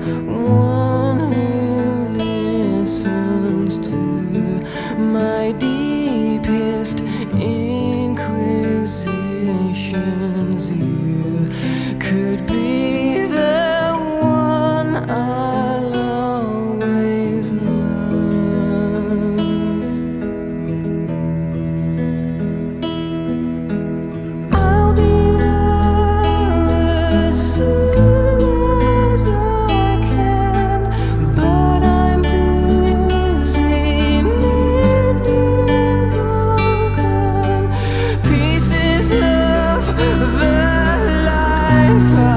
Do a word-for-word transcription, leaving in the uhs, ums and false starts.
one who listens to my deepest inquisitions. You could be the one I'll always love. I'll be there as soon as I can, but I'm busy mending broken pieces of the life I